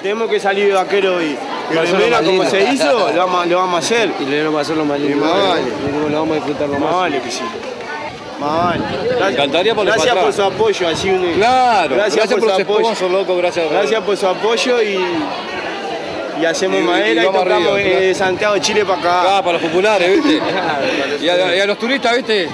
tenemos que salir de vaquero y primero como se hizo, lo vamos a hacer. Y le vamos a hacer lo más lindo. Lo vamos a disfrutar lo más. Vale que sí. Vale. Me encantaría por gracias por su apoyo, así un. Claro, gracias por su apoyo. Sponsor, loco, gracias por su apoyo y hacemos madera y tocamos de Santiago de Chile para acá. Acá, para los populares, ¿viste? y a los turistas, ¿viste?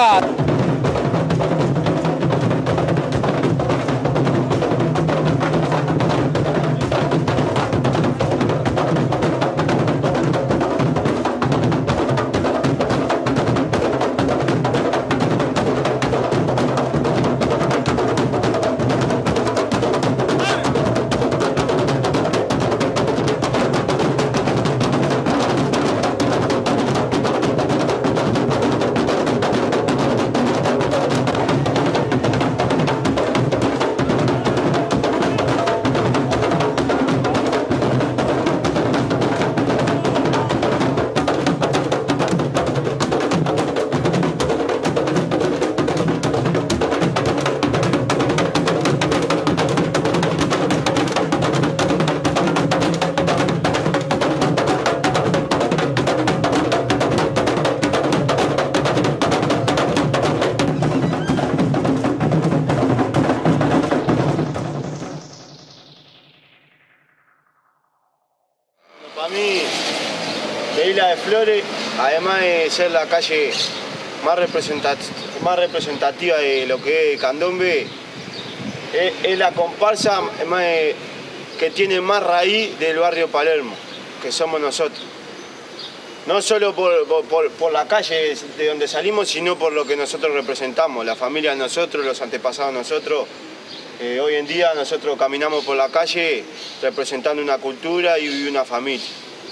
Para mí, de Isla de Flores, además de ser la calle más representativa de lo que es Candombe, es la comparsa que tiene más raíz del barrio Palermo, que somos nosotros. No solo por la calle de donde salimos, sino por lo que nosotros representamos, la familia de nosotros, los antepasados de nosotros. Hoy en día nosotros caminamos por la calle representando una cultura y una familia.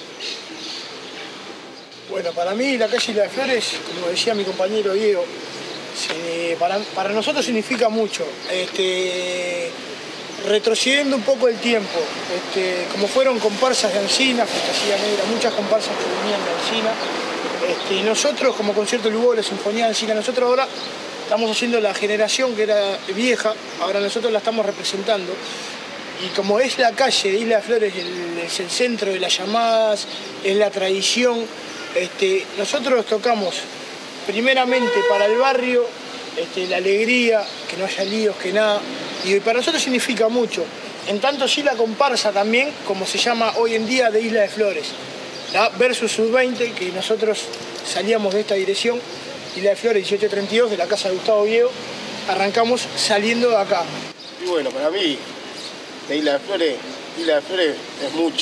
Bueno, para mí la calle Isla de Flores, como decía mi compañero Diego, para nosotros significa mucho. Retrocediendo un poco el tiempo, como fueron comparsas de Encina, Fantasía Negra, muchas comparsas que venían de Encina. Nosotros, como Concierto Lugó, la Sinfonía de Encina, nosotros ahora estamos haciendo la generación que era vieja, ahora nosotros la estamos representando. Y como es la calle de Isla de Flores, es el centro de las llamadas, es la tradición, nosotros tocamos primeramente para el barrio, la alegría, que no haya líos, que nada. Y para nosotros significa mucho. En tanto sí la comparsa también, como se llama hoy en día, de Isla de Flores. La versus Sub-20, que nosotros salíamos de esta dirección, Isla de Flores 1832, de la casa de Gustavo Diego, arrancamos saliendo de acá. Y bueno, para mí, de Isla de Flores es mucho.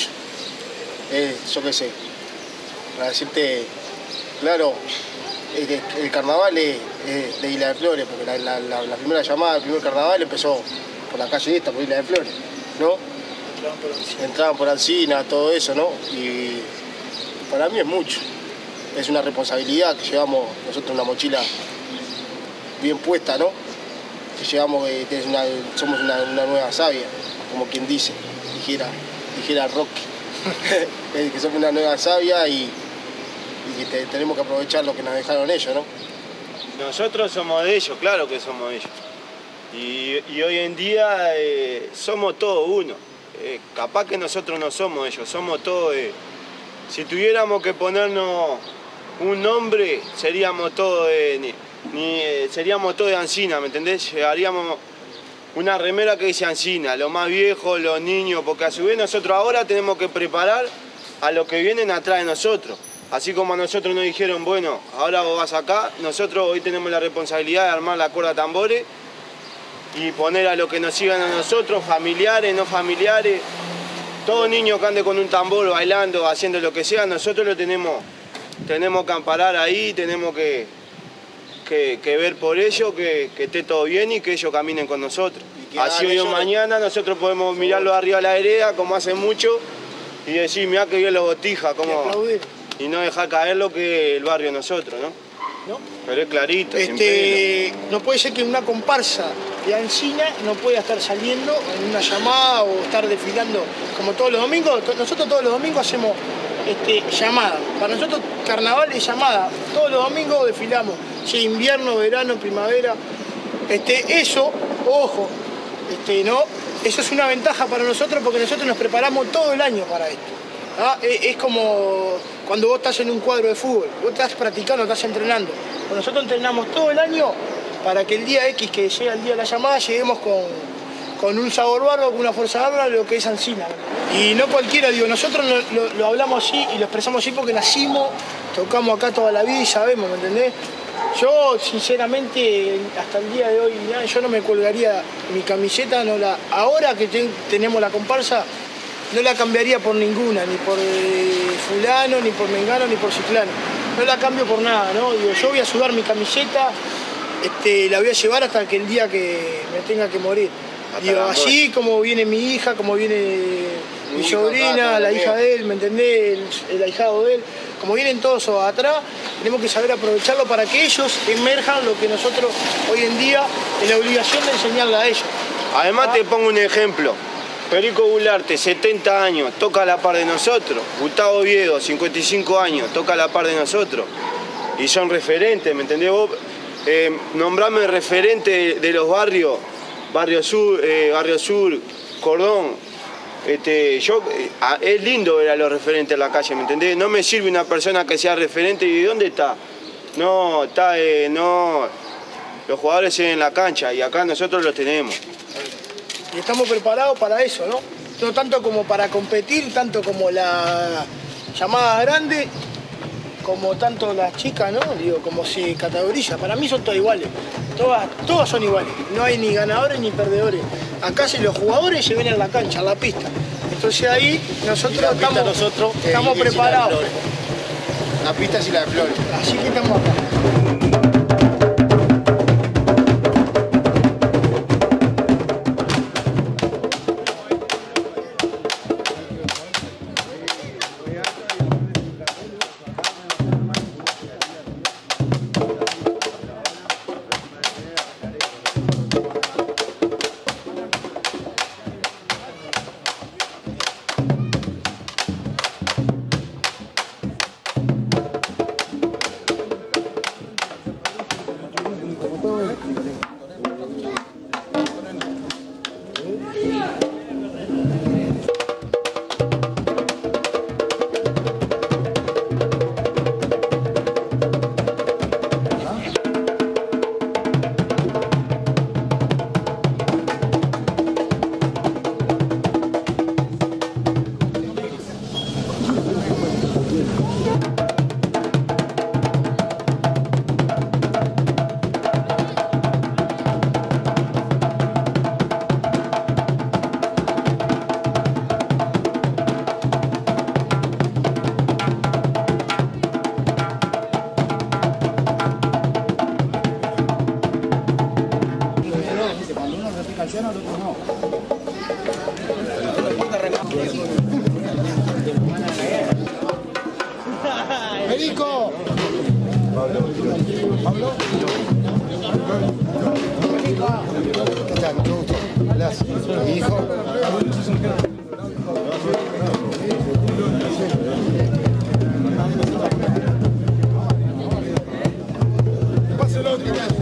Yo qué sé, para decirte, claro, el carnaval es de Isla de Flores, porque la primera llamada, el primer carnaval empezó por la calle esta, por Isla de Flores, ¿no? Entraban por Alsina, todo eso, ¿no? Y para mí es mucho. Es una responsabilidad que llevamos nosotros, una mochila bien puesta, ¿no? Que llevamos, somos una nueva savia, como quien dice, dijera Rocky. Que somos una nueva savia y que tenemos que aprovechar lo que nos dejaron ellos, ¿no? Nosotros somos de ellos, claro que somos de ellos. Y hoy en día somos todos uno. Capaz que nosotros no somos ellos, somos todos. Si tuviéramos que ponernos un nombre, seríamos todos seríamos todos de Encina, ¿me entendés? Llevaríamos una remera que dice Encina, los más viejos, los niños, porque a su vez nosotros ahora tenemos que preparar a los que vienen atrás de nosotros. Así como a nosotros nos dijeron, bueno, ahora vos vas acá, nosotros hoy tenemos la responsabilidad de armar la cuerda tambores y poner a los que nos sigan a nosotros, familiares, no familiares, todo niño que ande con un tambor bailando, haciendo lo que sea, nosotros lo tenemos que amparar ahí, tenemos que ver por ellos, que esté todo bien y que ellos caminen con nosotros. Así hoy o mañana nosotros podemos mirarlos arriba de la vereda, como hace mucho, y decir, mirá que bien los botijas, como... Y no dejar caer lo que es el barrio de nosotros, ¿no? ¿No? Pero es clarito, no puede ser que una comparsa de Encina no pueda estar saliendo en una llamada o estar desfilando como todos los domingos. Nosotros todos los domingos hacemos llamada. Para nosotros carnaval es llamada. Todos los domingos desfilamos. Sea invierno, verano, primavera. Eso, ojo, ¿no? Eso es una ventaja para nosotros porque nosotros nos preparamos todo el año para esto. Es como cuando vos estás en un cuadro de fútbol, vos estás practicando, estás entrenando. Nosotros entrenamos todo el año para que el día X, que llega el día de la llamada, lleguemos con un sabor bárbaro, con una fuerza bárbara, lo que es Ancina. Y no cualquiera, digo, nosotros lo hablamos así y lo expresamos así porque nacimos, tocamos acá toda la vida y sabemos, ¿me entendés? Yo, sinceramente, hasta el día de hoy, yo no me colgaría mi camiseta, ahora que tenemos la comparsa, no la cambiaría por ninguna, ni por fulano, ni por mengano, ni por ciclano. No la cambio por nada, ¿no? Digo, yo voy a sudar mi camiseta, la voy a llevar hasta que el día que me tenga que morir. Digo, así como viene mi hija, como viene mi sobrina, la hija de él, ¿me entendés? El ahijado de él. Como vienen todos atrás, tenemos que saber aprovecharlo para que ellos emerjan lo que nosotros hoy en día es la obligación de enseñarle a ellos. Además te pongo un ejemplo. Perico Gularte, 70 años, toca a la par de nosotros. Gustavo Oviedo, 55 años, toca a la par de nosotros. Y son referentes, ¿me entendés vos? Nombrame referente de los barrios, Barrio Sur, Cordón. Es lindo ver a los referentes en la calle, ¿me entendés? No me sirve una persona que sea referente y ¿dónde está? No, los jugadores siguen en la cancha y acá nosotros los tenemos. Y estamos preparados para eso, ¿no? No tanto como para competir, tanto como la llamada grande, como tanto las chicas, ¿no? Digo, como se categoriza. Para mí son todas iguales. Todas son iguales. No hay ni ganadores ni perdedores. Acá los jugadores se ven en la cancha, en la pista. Entonces ahí nosotros estamos preparados. La pista y la de Flores. Así que estamos acá. ¡Perico! ¿Pablo? ¿Qué tal? Mucho gusto. Gracias. Mi hijo. Páselo.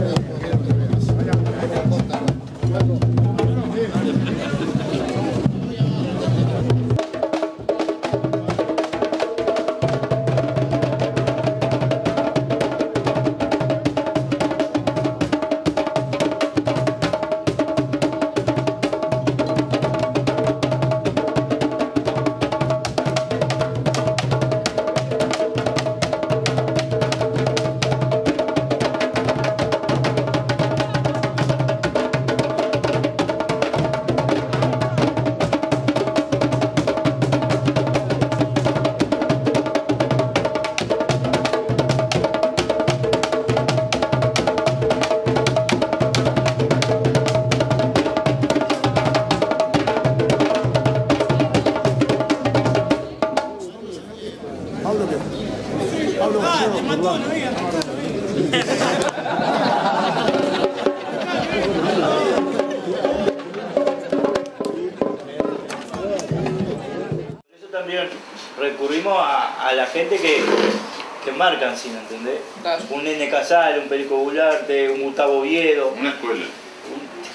También recurrimos a la gente que marca Ancina, ¿entendés? Claro. Un Nene Casal, un Perico Gularte, un Gustavo Oviedo. Una escuela.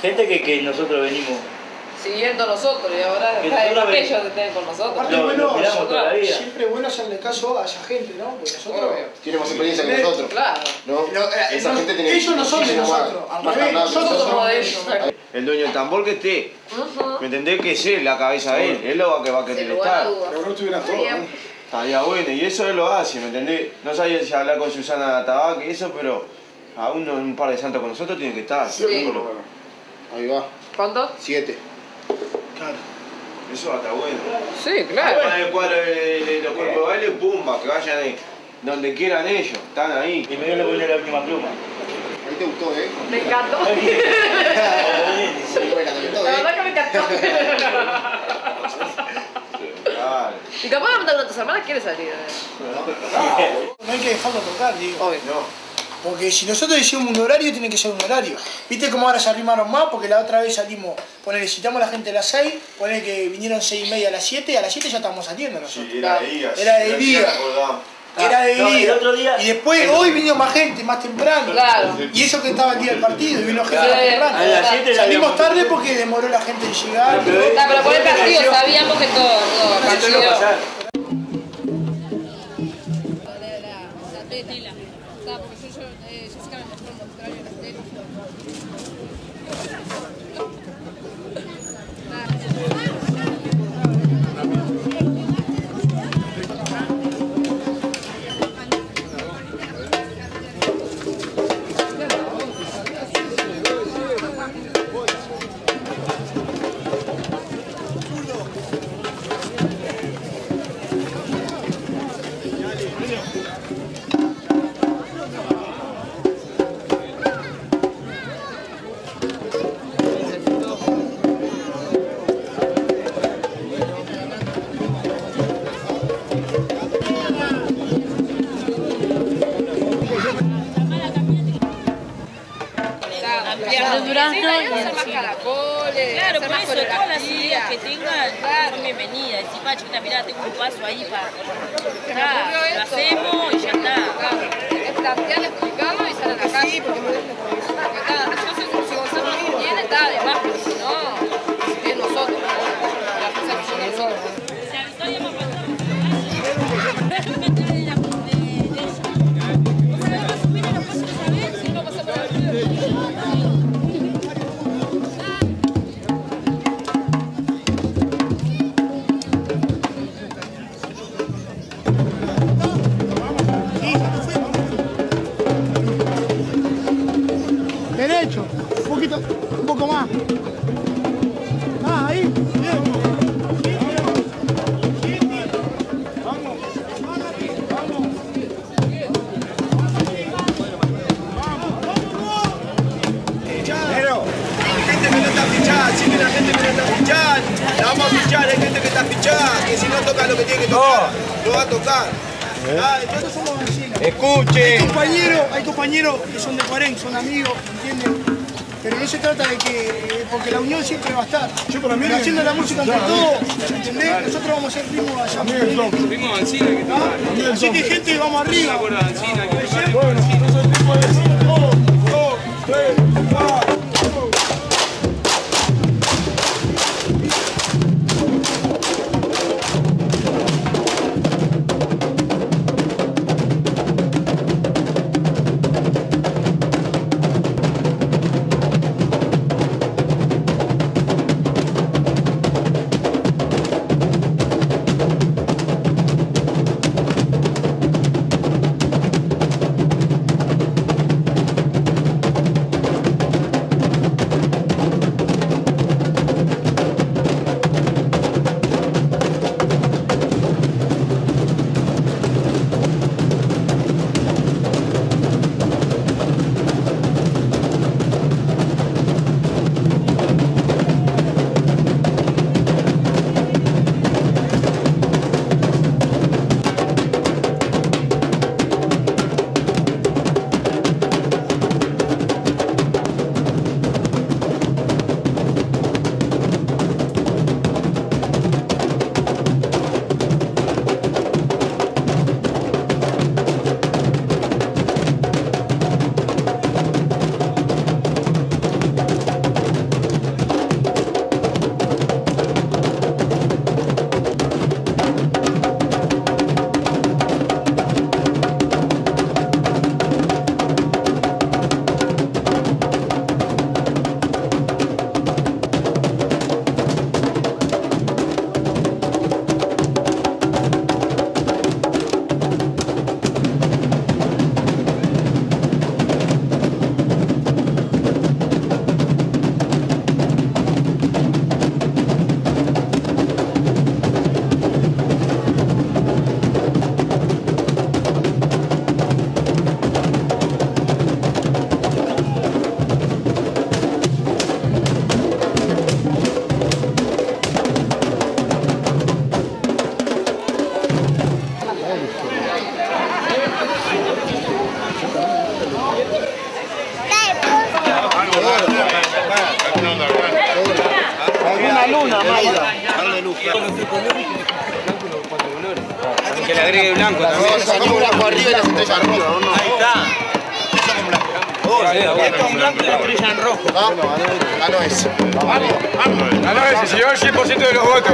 Gente que nosotros venimos. Siguiendo nosotros y ahora Que cada vez nosotros más ven- ellos estén con nosotros. Aparte, Lo bueno, miramos toda la vida. siempre es bueno hacerle caso a esa gente, ¿no? Porque nosotros... Tiene más experiencia que nosotros. Claro. ¿No? Esa gente tiene ellos no son de muchísimo nosotros, al más revés, candado que nosotros somos de ellos. ellos. El dueño del tambor que esté. ¿Me entendés? Que es él, la cabeza de él. Él lo que va a querer Sin lugar a estar. dudas. Pero no estuvieran todos, ¿no? Estaría bueno, y eso él lo hace, ¿me entendés? No sabía si hablar con Susana Tabac y eso, pero aún un par de santos con nosotros tiene que estar, Sí. seguro. Ahí va. ¿Cuánto? 7. Claro. Eso va a estar bueno. Sí, claro. Poner el cuadro de los cuerpos de baile, pumba, que vayan ahí, donde quieran ellos, están ahí. Y me dio la última pluma. Ahí te gustó, ¿eh? Me encantó. Sí, bueno, te gustó, La ¿eh? verdad que me encantó. Claro. Y capaz una de tus hermanas quiere salir. No hay que dejarlo tocar, digo. Obvio. Porque si nosotros decimos un horario, tiene que ser un horario. ¿Viste cómo ahora se arrimaron más? Porque la otra vez salimos, ponele, citamos a la gente a las 6, ponele que vinieron 6:30 a las 7, a las 7 ya estábamos saliendo nosotros. Sí, era de día. Era de día. Era de No, el día. otro día- Y después, hoy vino más gente, más temprano. Claro. Y eso que estaba el día del partido, y vino gente Claro. más temprano. A las 7 ya Salimos habíamos- tarde porque demoró la gente en llegar. Pero por el partido sabíamos que todo Esto partido. iba a pasar. La tela. Porque yo Jessica me mostró un contrario en la tela. Ampliar Durazno y hacer más caracoles, Claro, hacer por más eso, todas las coreografía. ideas que tengan son bienvenidas. Decir, pa, chiquita, mirá, tengo un paso ahí para... Se me ocurrió Lo esto. hacemos y ya está. Claro, es plantear, explicarlo y salen a la calle. Porque nada, yo sé que si Gonzalo no viene, está de más, porque si no, es nosotros. La percepción de nosotros. Si a Victoria me faltó... meter en la punta de ella. O sea, más o menos los pasos que sabés, si no pasó por el río. Derecho, un poco más. Ah, ahí, bien. Pero, hay gente que no está fichada, sí que la gente que no está fichada, la vamos a fichar, hay gente que está fichada, que si no toca lo que tiene que tocar, lo va a tocar. Nosotros somos vecinos. Escuche. Hay compañeros que son de Cuarén, son amigos, ¿entienden? Pero no se trata de que, porque la unión siempre va a estar. Pero haciendo la música entre todos, ¿entendés? Nosotros vamos a hacer ritmo allá. Ritmo de Ancina que toca. Así que gente, vamos arriba. Acuerda de Ancina que toca. Bueno, entonces el ritmo es 1, 2, 3, 4. una, Maida. Que le agregue blanco también. Sacamos blanco arriba y las estrellas rojas. Ahí está. Esto es blanco y la estrella en rojo. Ganó ese. Ganó ese, se llevó el 100% de los votos.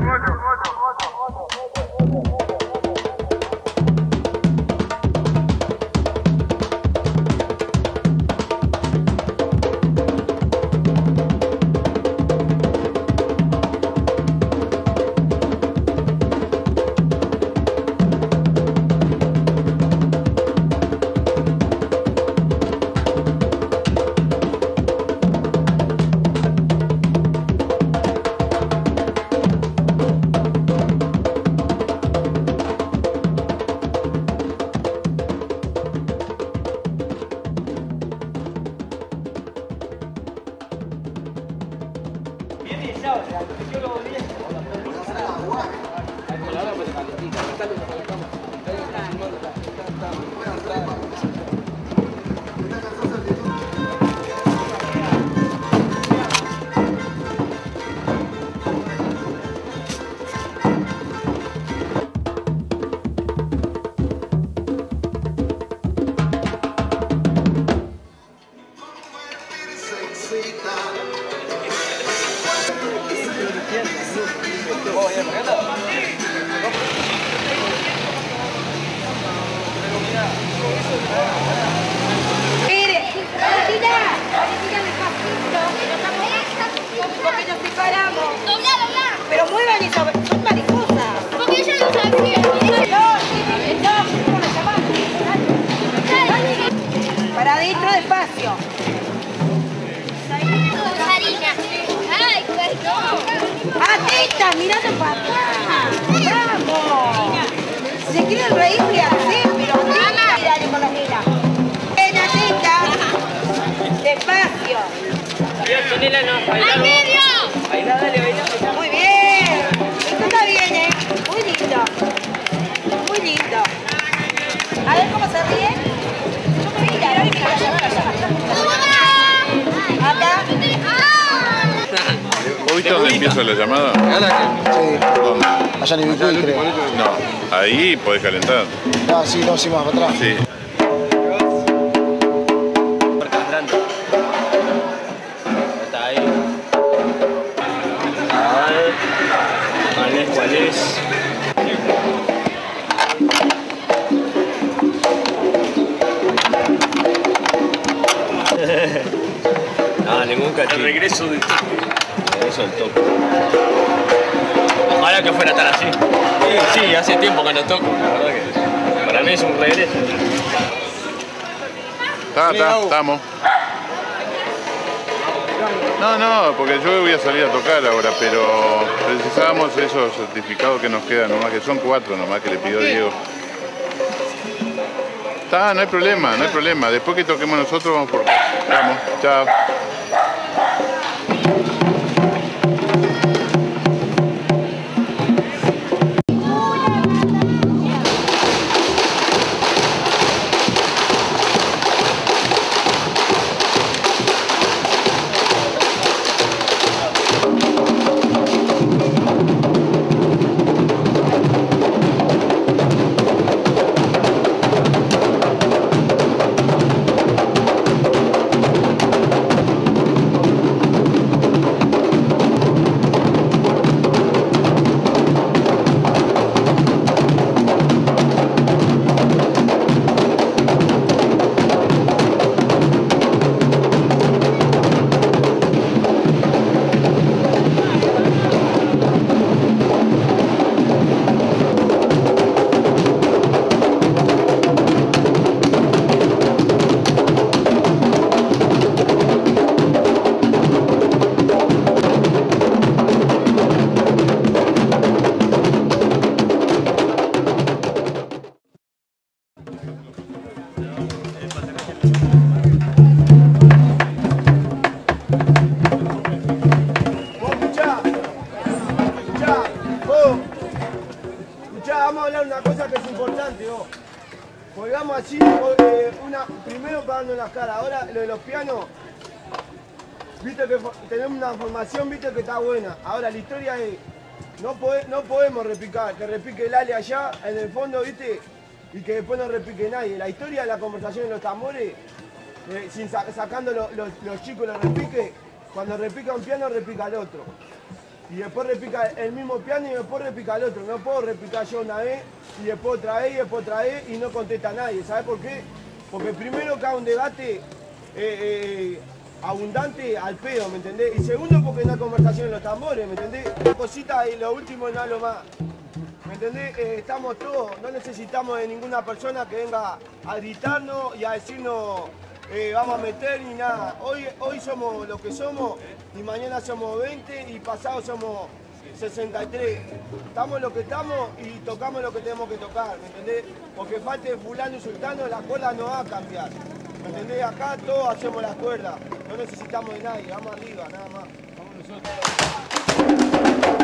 Porque nos separamos. Pero muevan eso, son mariposas. Porque ella no sabía. Para adentro despacio. Atentas, mirando para acá. Vamos. Si se quieren reír, sí, pero dale con la nena. Ven, atentas. Despacio. ¡Al medio! Muy bien. Esto está bien, ¿eh? Muy lindo. Muy lindo. A ver cómo se ríe. Yo me vi, acá. ¿Vos viste dónde empieza la llamada? Sí. ¿Dónde? Allá en Ibicuí, creo. No, ahí podés calentar. Ah, sí, no, sí, más para atrás. Sí. Está ahí. A ver cuál es. Ah, ningún cachín. El regreso del toque. El regreso del toque. Ojalá que fuera tan así. Sí, hace tiempo que no toco. La verdad que para mí es un regreso. Estamos. No, porque yo voy a salir a tocar ahora, pero precisábamos esos certificados que nos quedan nomás, que son 4 nomás que le pidió Diego. No hay problema, no hay problema. Después que toquemos nosotros vamos por... Vamos, chao. vamos a hablar una cosa que es importante, vos. Colgamos así, primero pagando las caras, ahora lo de los pianos, viste que tenemos una formación, viste que está buena. Ahora la historia es, no podemos repicar, que repique el ale allá, en el fondo, viste, y que después no repique nadie. La historia de la conversación de los tambores, sacando los chicos los repiques, cuando repica un piano, repica el otro. Y después repica el mismo piano y después repica el otro. No puedo repicar yo una vez y después otra vez y después otra vez y no contesta nadie. ¿Sabes por qué? Porque primero cae un debate abundante al pedo, ¿me entendés? Y segundo porque no hay conversación en los tambores, ¿me entendés? Una cosita y lo último no hablo más. ¿Me entendés? Estamos todos, no necesitamos de ninguna persona que venga a gritarnos y a decirnos vamos a meter ni nada. Hoy somos lo que somos y mañana somos 20 y pasado somos 63. Estamos lo que estamos y tocamos lo que tenemos que tocar, ¿me entendés? Porque falte fulano y sultano, la cuerda no va a cambiar. ¿Me entendés? Acá todos hacemos las cuerdas, no necesitamos de nadie, vamos arriba, nada más. Vamos nosotros.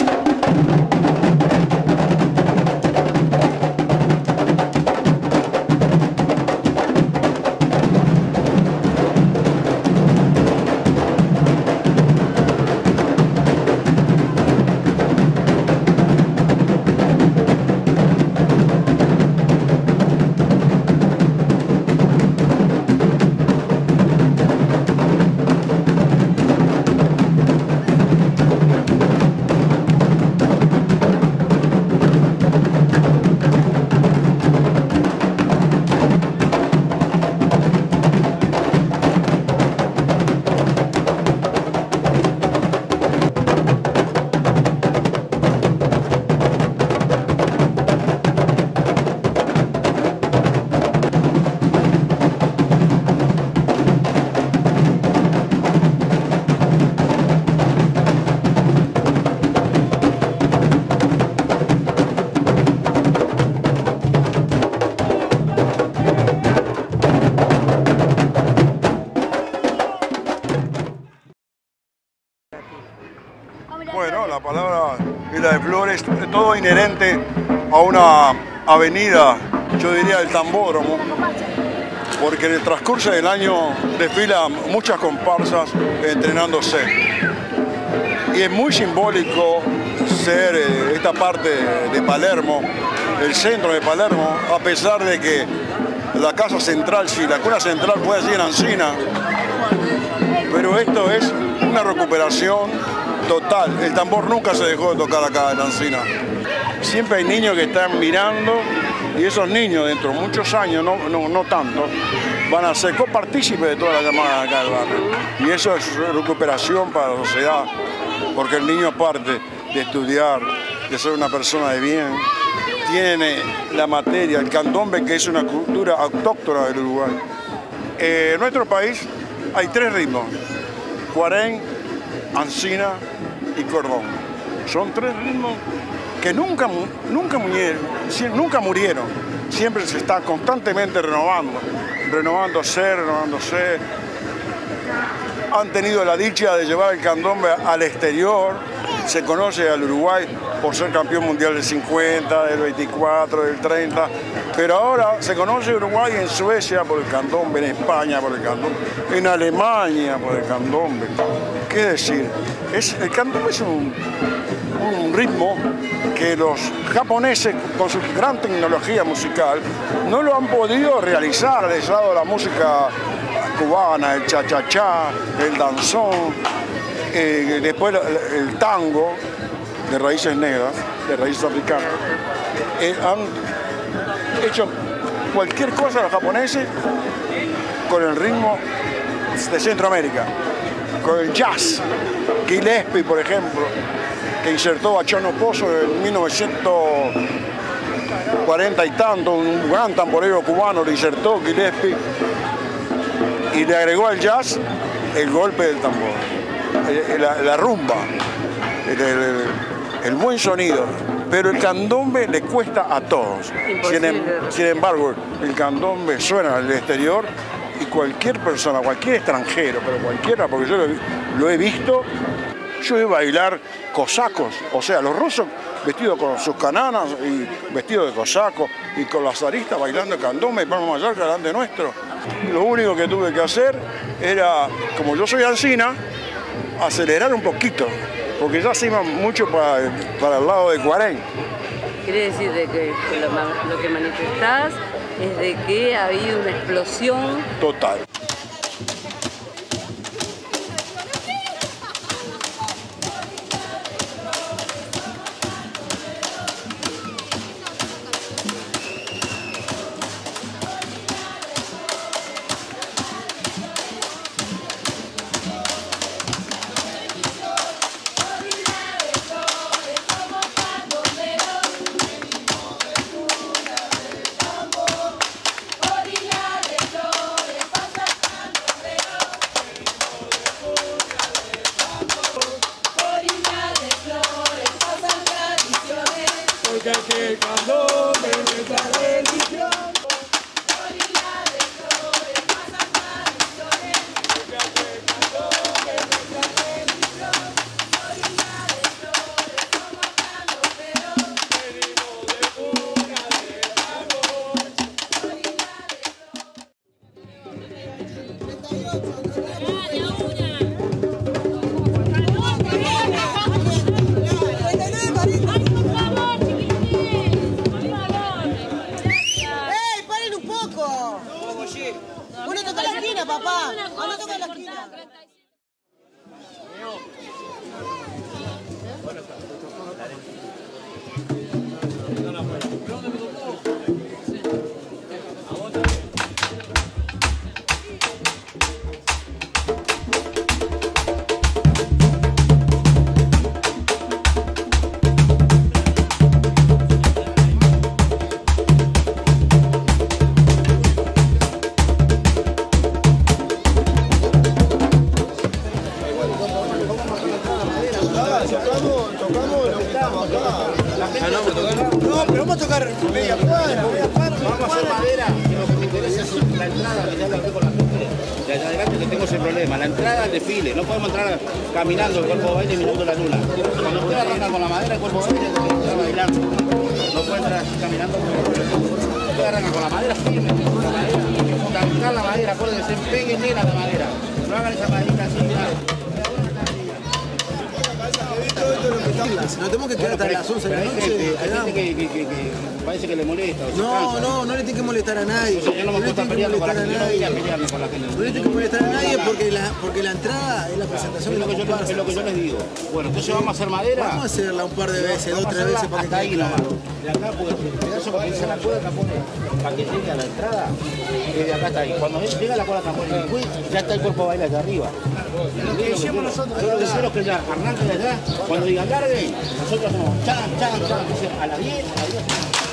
Bueno, la palabra Isla de Flores, todo inherente a una avenida, yo diría el Tambódromo, porque en el transcurso del año desfilan muchas comparsas entrenándose. Y es muy simbólico ser esta parte de Palermo, el centro de Palermo, a pesar de que la casa central, sí, la cuna central puede ser en Ancina, pero esto es una recuperación total. El tambor nunca se dejó de tocar acá en Ancina. Siempre hay niños que están mirando y esos niños dentro de muchos años, no tanto, van a ser copartícipes de toda la llamada acá del barrio. Y eso es recuperación para la sociedad, porque el niño, aparte de estudiar, de ser una persona de bien, tiene la materia, el candombe, que es una cultura autóctona del Uruguay. En nuestro país hay 3 ritmos: cuarén, ancina y cordón. Son 3 ritmos que nunca murieron. Siempre se está constantemente renovándose. Han tenido la dicha de llevar el candombe al exterior. Se conoce al Uruguay por ser campeón mundial del 50, del 24, del 30, pero ahora se conoce Uruguay en Suecia por el candombe, en España por el candombe, en Alemania por el candombe. ¿Qué decir? El candombe es un ritmo que los japoneses, con su gran tecnología musical, no lo han podido realizar. Les ha dado la música cubana, el cha-cha-cha, el danzón, después el tango de raíces negras, de raíces africanas. Han hecho cualquier cosa los japoneses con el ritmo de Centroamérica, con el jazz. Gillespie, por ejemplo, que insertó a Chano Pozo en 1940 y tanto, un gran tamborero cubano, lo insertó Gillespie y le agregó al jazz el golpe del tambor, la rumba, el buen sonido. Pero el candombe le cuesta a todos. Sin embargo, el candombe suena al exterior y cualquier persona, cualquier extranjero, pero cualquiera, porque yo lo he visto, yo he bailar cosacos, o sea, los rusos vestidos con sus cananas y vestidos de cosacos y con las aristas bailando el candombe y Palma Mallorca delante nuestro. Lo único que tuve que hacer era, como yo soy Ancina, acelerar un poquito, porque ya se iba mucho para el lado de Cuarén. Quiere decir de que lo que manifestás es de que ha habido una explosión Total. Uno toca la esquina, papá. Uno toca la esquina. No, pero vamos a tocar media cuadra. Vamos a hacer madera, que lo que me interesa es la entrada, que ya lo hablé con la gente. De allá adelante que tengo ese problema, la entrada al desfile. No podemos entrar caminando el cuerpo de baile mirando la luna. Cuando usted arranca con la madera, el cuerpo de baile tiene que estar bailando. No puede entrar así caminando. Usted arranca con la madera firme, con la madera. Es fundamental la madera, acuérdense, péguenle la madera. No hagan esa madera así, nada. Nos tenemos que quedar hasta las 11 de la noche. Hay gente que parece que le molesta. No le tiene que molestar a nadie. Yo no me puedo estar peleando con la gente. Yo no vine a pelearme con la gente. No le tiene que molestar a nadie porque la entrada es la presentación de la comparsa. Es lo que yo les digo. Bueno, entonces vamos a hacer madera. Vamos a hacerla un par de veces, 2 o 3 veces para que quede claro. De acá, porque el pedazo que dice la cuerda pone para que llegue a la entrada, y de acá está ahí. Cuando llega la cuerda tampón y después ya está el cuerpo de baile allá arriba. Lo que decíamos nosotros. Yo lo que quiero es que ya arranque de allá, cuando digan larguen, nosotros hacemos chan, a las 10, a las 10.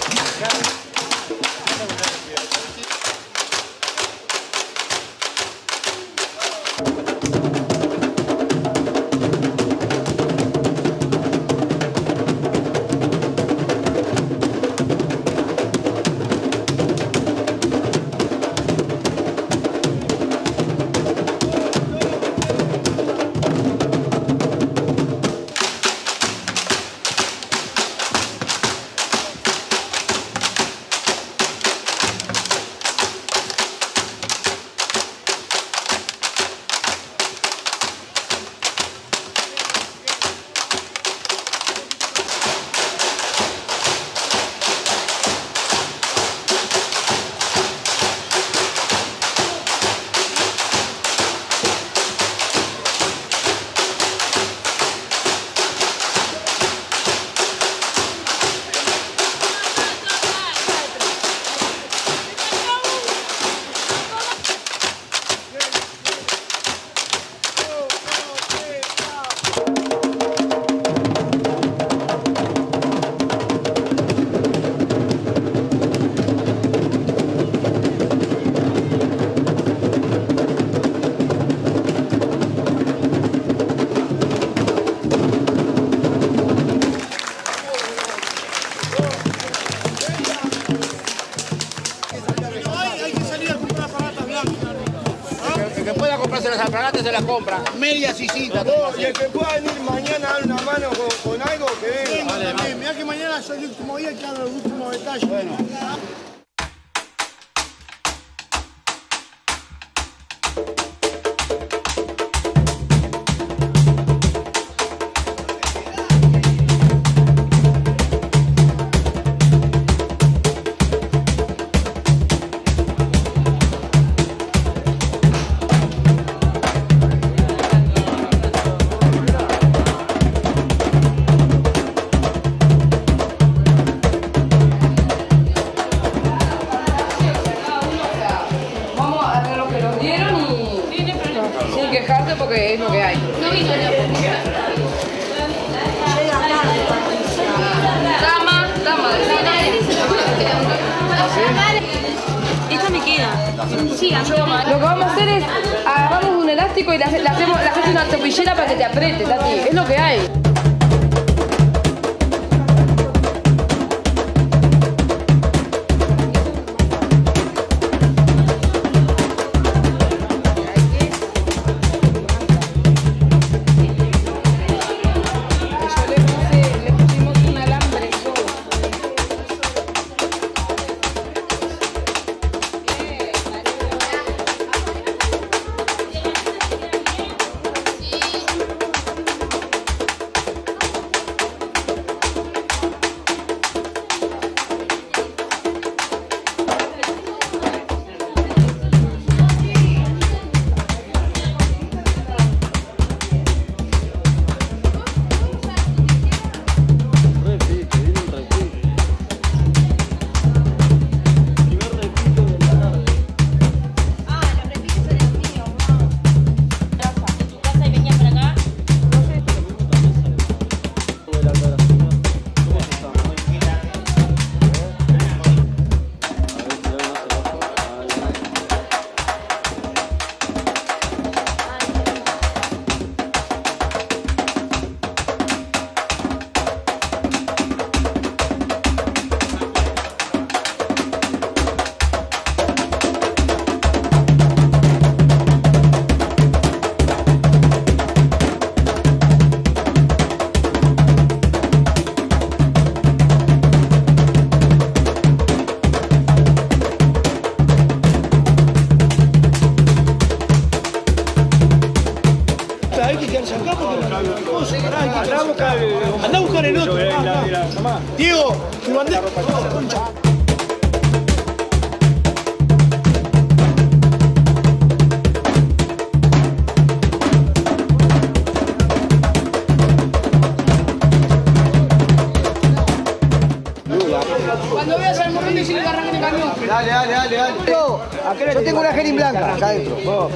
Las alpargatas se las compra, medias y cintas. Y el que pueda venir mañana a dar una mano con algo, que venga. Vale, Mirá que mañana soy el último día que hago los últimos detalles. Bueno. Sí, Lo que vamos a hacer es, agarramos un elástico y le haces una topillera para que te apriete, Tati. Es lo que hay. Andá a buscar el otro. Diego, tu bandera. Cuando veas al morrón, decirle que arranque el camión. Dale. Yo tengo una Gerin blanca acá adentro.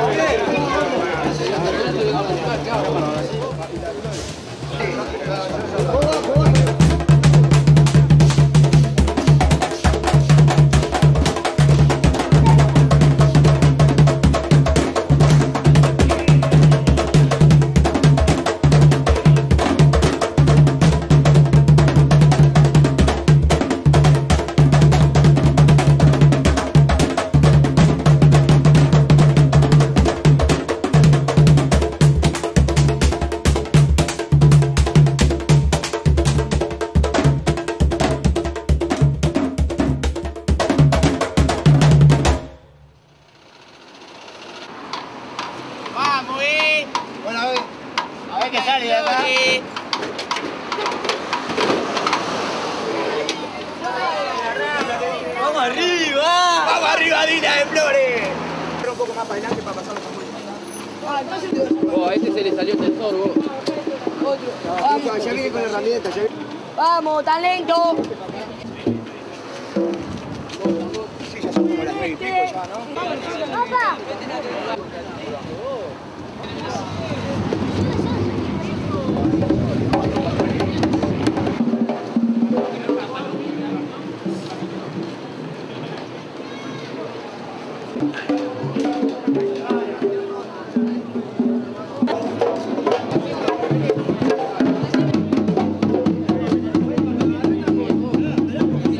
Bueno, a ver qué sale de acá. ¡Vamos arriba! ¡Vamos arriba, Dina de Flores! Un poco más para adelante para pasar los Oh, a este se le salió el tensor, vos. Otro. Ya viene con la herramienta. Vamos, talento. Sí, ya son como las 3 y pico ya, ¿no? Papá.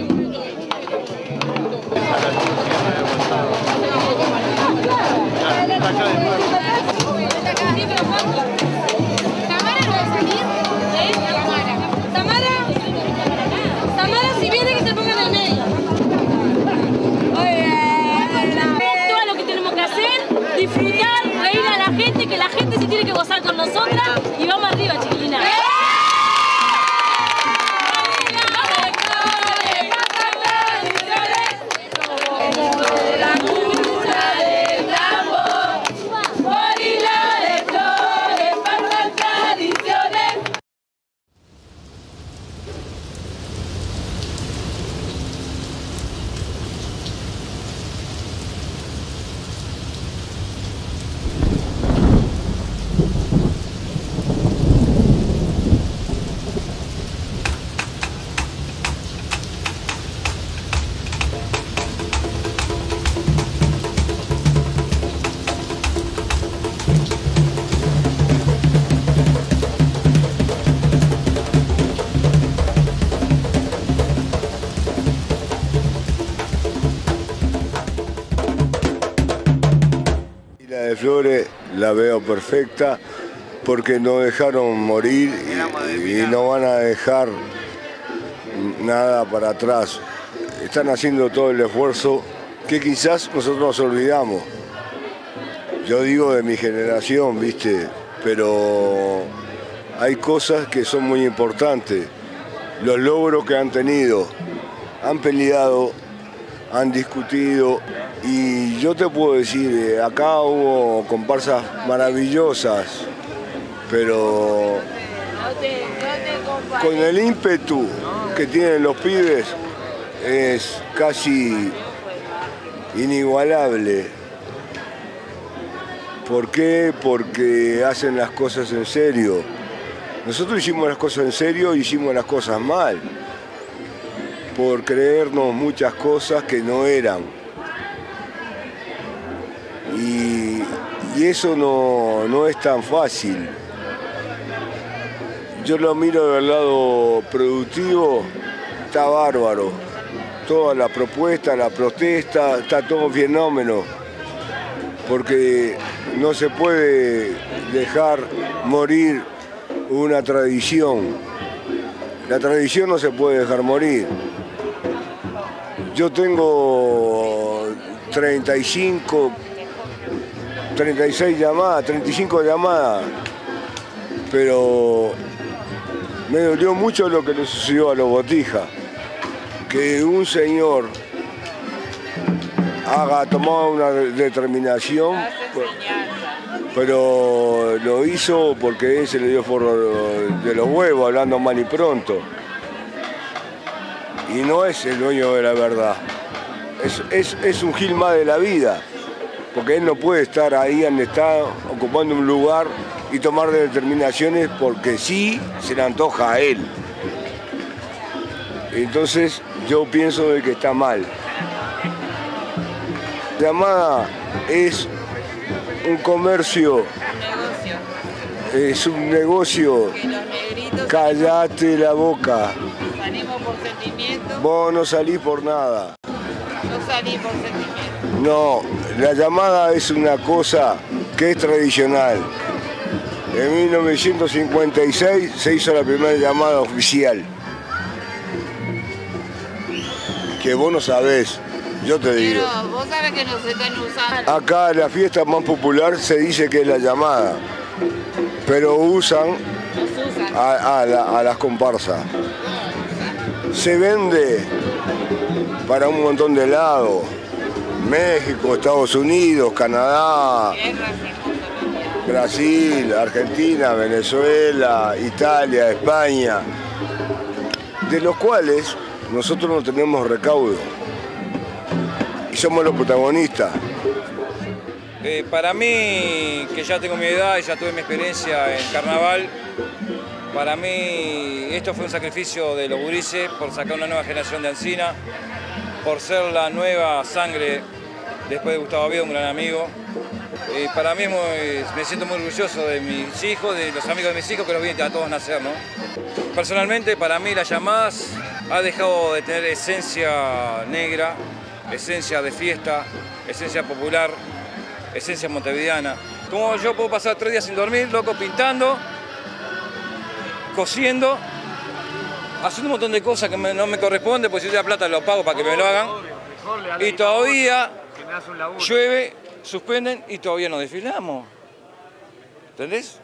Claro. Flores la veo perfecta porque no dejaron morir y no van a dejar nada para atrás. Están haciendo todo el esfuerzo que quizás nosotros nos olvidamos. Yo digo de mi generación, ¿viste? Pero hay cosas que son muy importantes. Los logros que han tenido, han peleado, han discutido y yo te puedo decir, acá hubo comparsas maravillosas, pero con el ímpetu que tienen los pibes es casi inigualable. ¿Por qué? Porque hacen las cosas en serio. Nosotros hicimos las cosas en serio y hicimos las cosas mal, por creernos muchas cosas que no eran. Y eso no es tan fácil. Yo lo miro del lado productivo, está bárbaro. Toda la propuesta, la protesta, está todo un fenómeno. Porque no se puede dejar morir una tradición. La tradición no se puede dejar morir. Yo tengo 35 llamadas, pero me dolió mucho lo que le sucedió a los Botijas. Que un señor haga tomado una determinación, pero lo hizo porque él se le dio forro de los huevos, hablando mal y pronto. Y no es el dueño de la verdad. Es un gil más de la vida, porque él no puede estar ahí donde está, ocupando un lugar y tomar determinaciones porque sí se le antoja a él. Entonces yo pienso de que está mal. La llamada es un comercio, es un negocio. Cállate la boca. Salimos por sentimiento. Vos no salís por nada. No salí por sentimiento. No, la llamada es una cosa que es tradicional. En 1956 se hizo la primera llamada oficial. Que vos no sabés, yo te digo. Pero vos sabés que nos están usando. Acá la fiesta más popular se dice que es la llamada, pero usan a las comparsas. Se vende para un montón de lados. México, Estados Unidos, Canadá, Brasil, Argentina, Venezuela, Italia, España, de los cuales nosotros no tenemos recaudo y somos los protagonistas. Para mí, que ya tengo mi edad y ya tuve mi experiencia en carnaval, para mí esto fue un sacrificio de los gurises por sacar una nueva generación de Ancina, por ser la nueva sangre después de Gustavo Viedo, un gran amigo. Para mí me siento muy orgulloso de mis hijos, de los amigos de mis hijos que los vi a todos nacer, ¿no? Personalmente, para mí las llamadas ha dejado de tener esencia negra, esencia de fiesta, esencia popular, esencia montevideana. Como yo puedo pasar 3 días sin dormir, loco, pintando, cosiendo, haciendo un montón de cosas que no me corresponde, porque si yo la plata lo pago para que me lo hagan. Y todavía llueve, suspenden y todavía no desfilamos. ¿Entendés?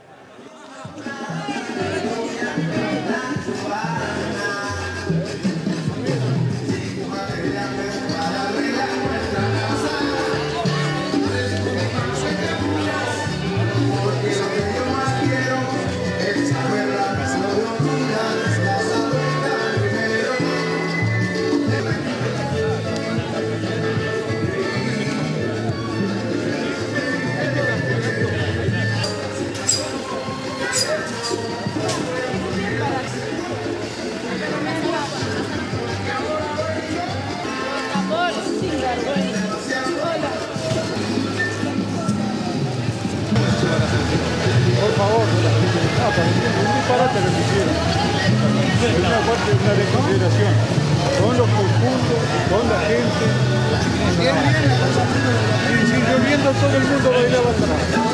Por favor, no, para un disparate lo que hicieron. Es una parte de una desconsideración. con los conjuntos, con la gente. Sí, yo viendo todo el mundo bailaba atrás.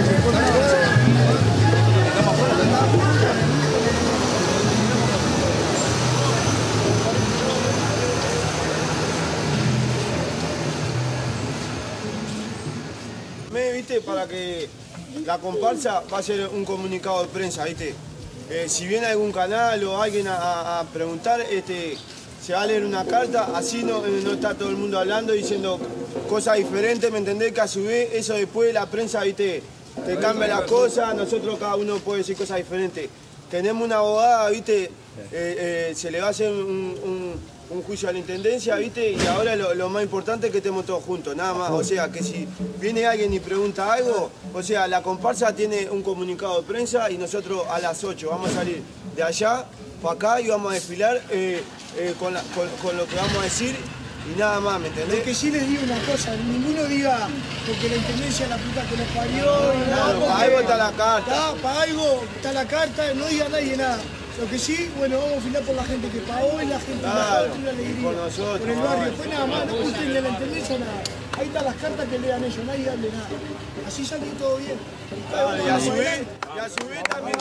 ¿Viste? Para que la comparsa va a ser un comunicado de prensa, ¿viste? Si viene algún canal o alguien a preguntar, se va a leer una carta, así no está todo el mundo hablando, diciendo cosas diferentes, ¿me entendés? Que a su vez eso después la prensa, ¿viste? Te cambia las cosas, nosotros cada uno puede decir cosas diferentes. Tenemos una abogada, ¿viste? Se le va a hacer un juicio a la intendencia, ¿viste? Y ahora lo más importante es que estemos todos juntos, nada más. O sea, que si viene alguien y pregunta algo, o sea, la comparsa tiene un comunicado de prensa y nosotros a las 8 vamos a salir de allá para acá y vamos a desfilar con lo que vamos a decir y nada más, ¿me entendés? Lo que sí les digo una cosa, ninguno diga porque la intendencia la puta que nos parió. Claro, para algo está la carta. Para algo está la carta, no diga nadie nada. Lo que sí, bueno, vamos a afilar por la gente que pagó y la gente claro, una alegría. Por nosotros. Por el barrio, después nada más, no gusten de la intendencia nada. Ahí están las cartas que lean ellos, nadie hable nada. Así sale todo bien. Y a su vez también.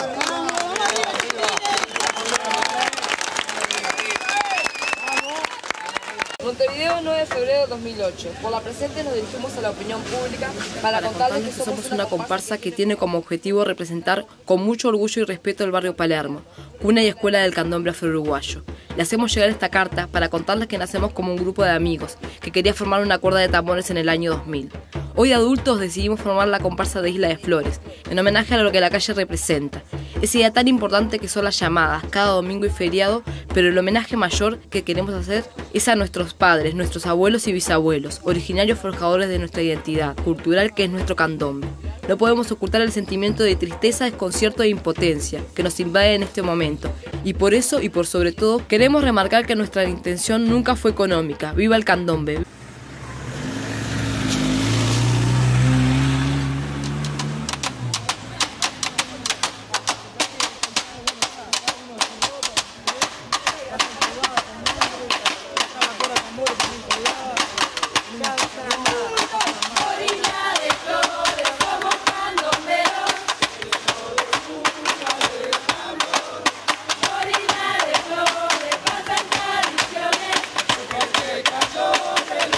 Montevideo, 9 de febrero de 2008. Por la presente nos dirigimos a la opinión pública para contarles que somos una comparsa que tiene como objetivo representar con mucho orgullo y respeto el barrio Palermo, cuna y escuela del candombe afro-uruguayo. Le hacemos llegar esta carta para contarles que nacemos como un grupo de amigos que quería formar una cuerda de tambores en el año 2000. Hoy de adultos decidimos formar la comparsa de Isla de Flores, en homenaje a lo que la calle representa. Esa idea tan importante que son las llamadas, cada domingo y feriado, pero el homenaje mayor que queremos hacer es a nuestros padres, nuestros abuelos y bisabuelos, originarios forjadores de nuestra identidad cultural que es nuestro candombe. No podemos ocultar el sentimiento de tristeza, desconcierto e impotencia que nos invade en este momento. Y por eso y por sobre todo, queremos remarcar que nuestra intención nunca fue económica. ¡Viva el candombe! Porque cayó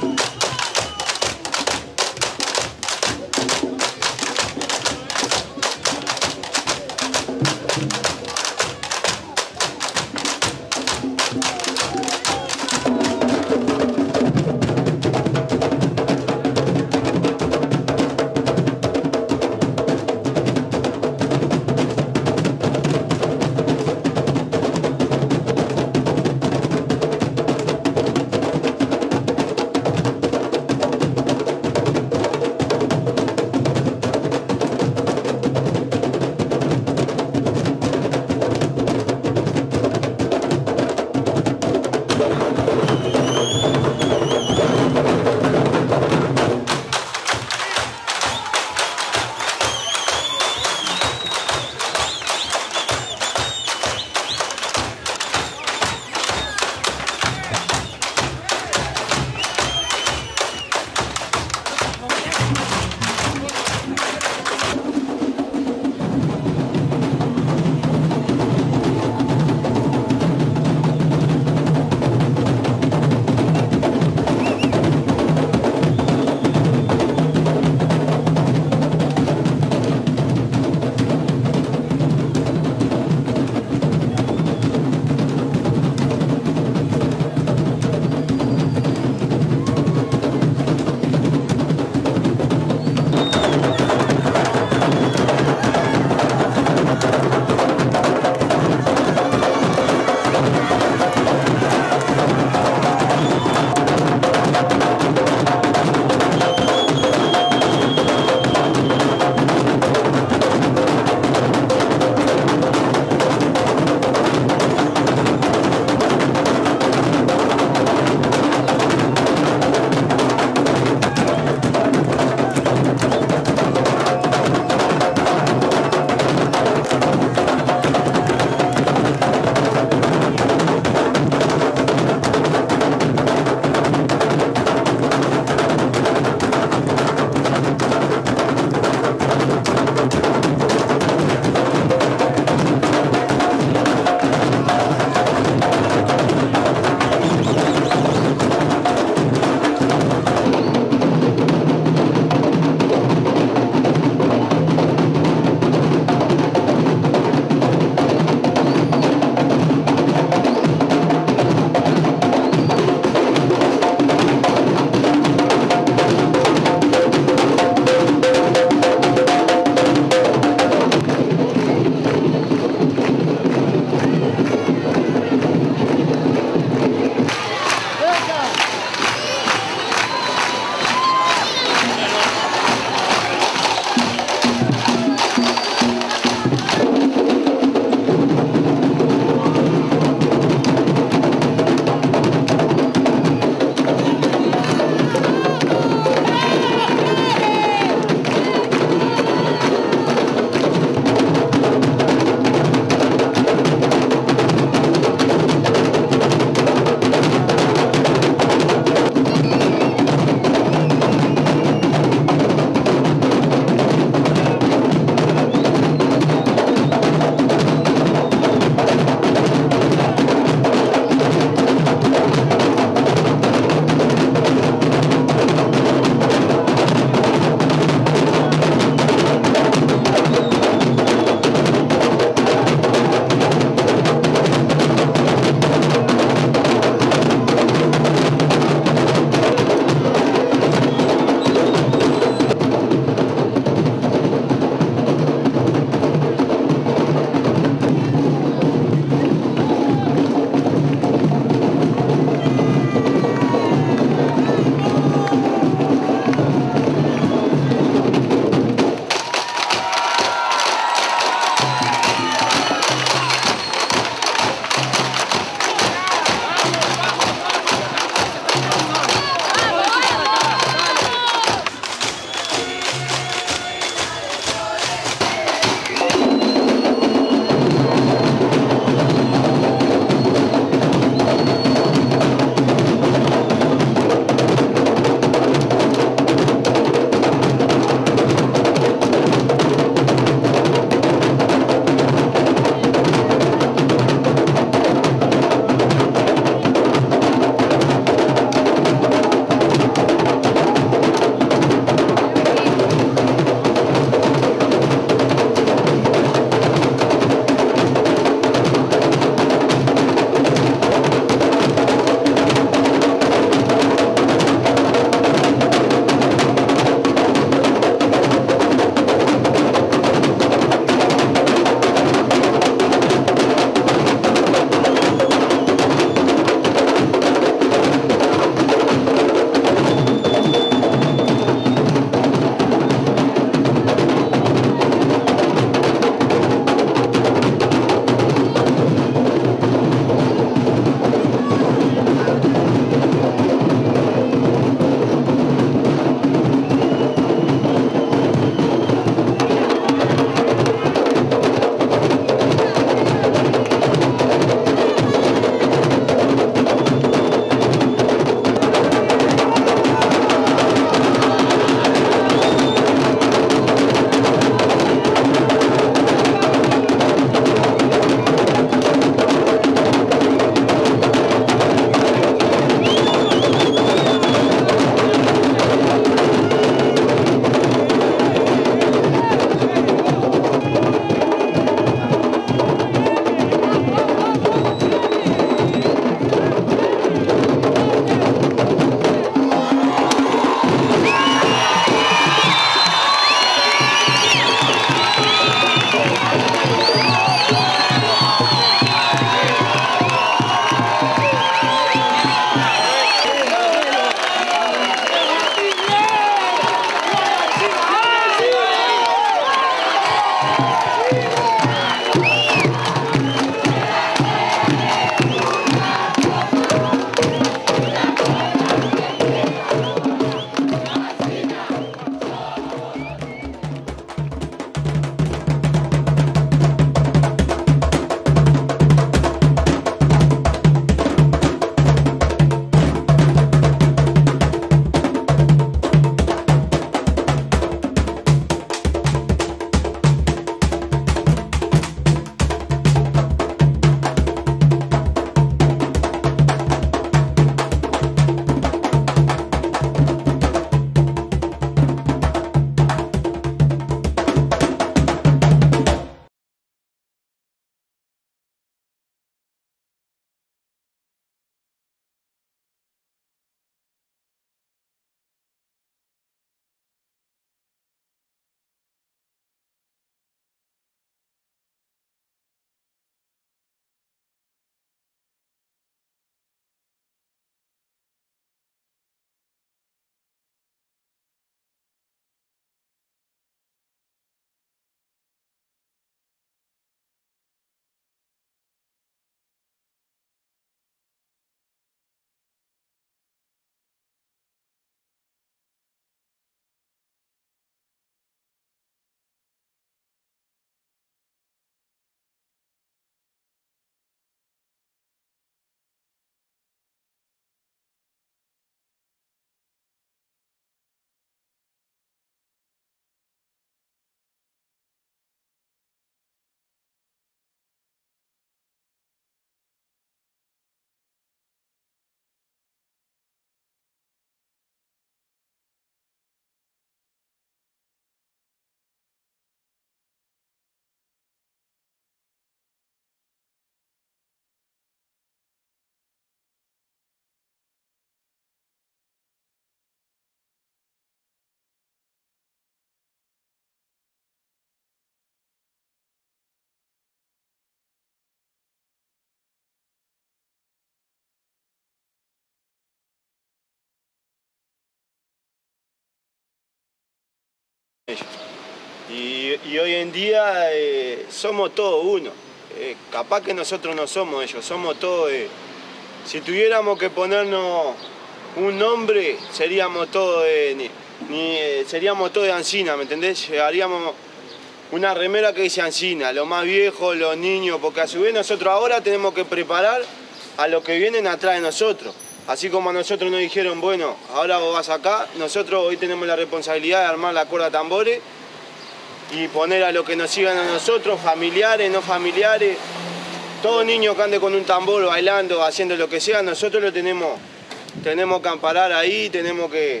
Y hoy en día somos todos uno. Capaz que nosotros no somos ellos, somos todos... si tuviéramos que ponernos un nombre, seríamos todos seríamos todos de Ancina, ¿me entendés? Haríamos una remera que dice Ancina, los más viejos, los niños, porque a su vez nosotros ahora tenemos que preparar a los que vienen atrás de nosotros. Así como a nosotros nos dijeron, bueno, ahora vos vas acá, nosotros hoy tenemos la responsabilidad de armar la cuerda de tambores y poner a los que nos sigan a nosotros, familiares, no familiares, todo niño que ande con un tambor bailando, haciendo lo que sea, nosotros lo tenemos que amparar ahí, tenemos que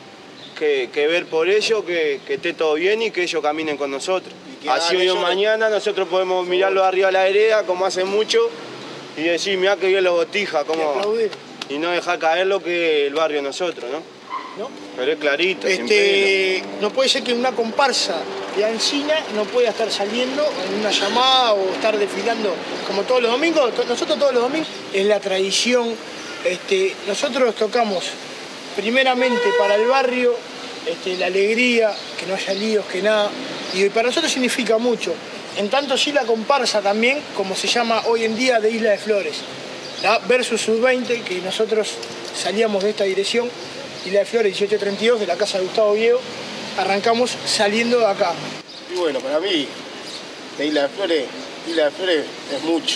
ver por ellos, que esté todo bien y que ellos caminen con nosotros. Así hoy o mañana nosotros podemos mirarlo arriba de la vereda, como hace mucho, y decir, mirá que bien los botijas, y no dejar caer lo que es el barrio de nosotros, ¿no? ¿No? Pero es clarito. No puede ser que una comparsa de Ancina no pueda estar saliendo en una llamada o estar desfilando como todos los domingos. Nosotros todos los domingos es la tradición. Nosotros tocamos primeramente para el barrio, la alegría, que no haya líos, que nada. Y para nosotros significa mucho. En tanto sí la comparsa también, como se llama hoy en día, de Isla de Flores. La versus Sub-20, que nosotros salíamos de esta dirección, Isla de Flores 1832, de la casa de Gustavo Viejo, arrancamos saliendo de acá. Y bueno, para mí, de Isla de Flores es mucho.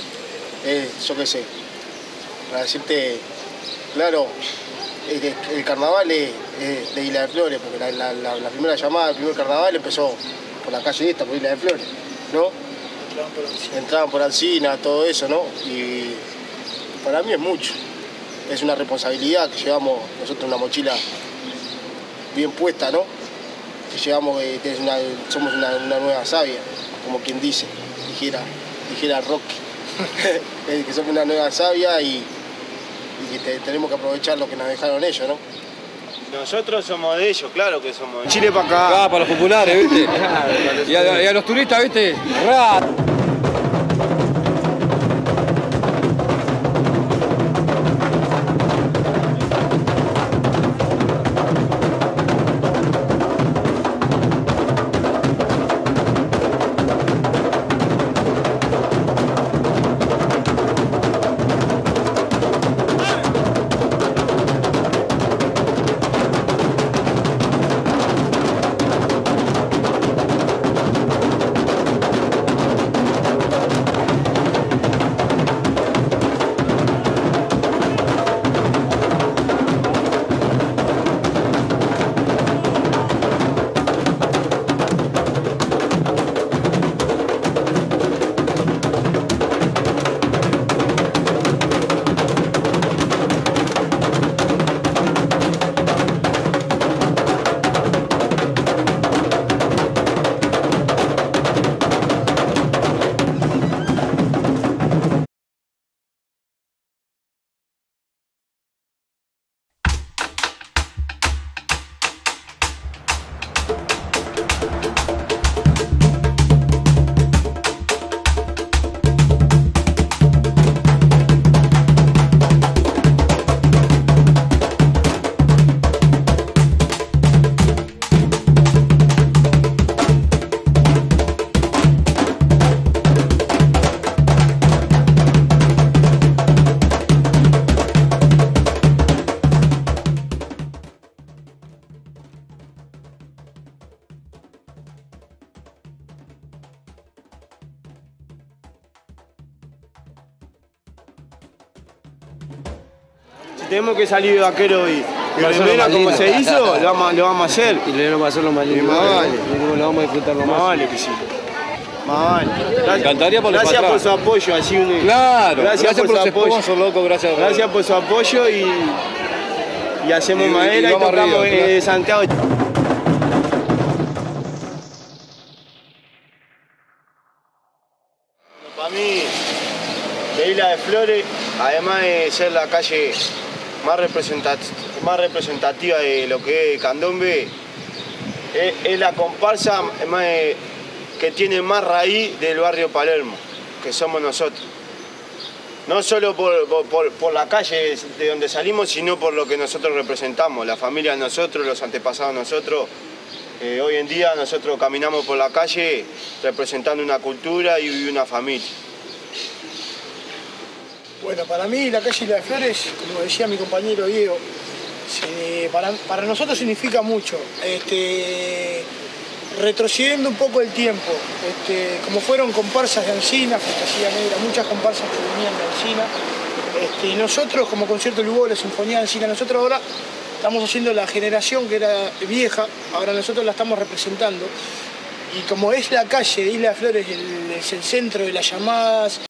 Yo qué sé, para decirte, claro, el carnaval es de Isla de Flores, porque la primera llamada, el primer carnaval empezó por la calle esta, por Isla de Flores, ¿no? Entraban por Ancina, todo eso, ¿no? Y para mí es mucho. Es una responsabilidad que llevamos nosotros, una mochila bien puesta, ¿no? Que llevamos, somos una nueva savia, como quien dice, dijera Rocky. Que somos una nueva savia y que tenemos que aprovechar lo que nos dejaron ellos, ¿no? Nosotros somos de ellos, claro que somos de ellos. Chile para acá. Acá, para los populares, ¿viste? y a los turistas, ¿viste? Si tenemos que salir de vaquero y remera como se hizo, lo vamos a hacer. Y le vamos a hacer lo más lindo. Más vale. Lo vamos a disfrutar lo más. Más vale que sí. Más vale. Gracias por su apoyo. Así claro, gracias por su apoyo. Sponsor, loco, gracias por su apoyo y hacemos madera y tocamos arriba, Santiago. Para mí, de Isla de Flores, además de ser la calle más representativa de lo que es Candombe, es la comparsa que tiene más raíz del barrio Palermo, que somos nosotros. No solo por la calle de donde salimos, sino por lo que nosotros representamos, la familia de nosotros, los antepasados de nosotros. Hoy en día nosotros caminamos por la calle representando una cultura y una familia. Bueno, para mí la calle Isla de Flores, como decía mi compañero Diego, para nosotros significa mucho. Retrocediendo un poco el tiempo, como fueron comparsas de Alsina, Fantasía Negra, muchas comparsas que venían de Alsina, y nosotros como Concierto Lugo, la Sinfonía de Alsina, nosotros ahora estamos haciendo la generación que era vieja, ahora nosotros la estamos representando, y como es la calle de Isla de Flores, es el centro de las llamadas,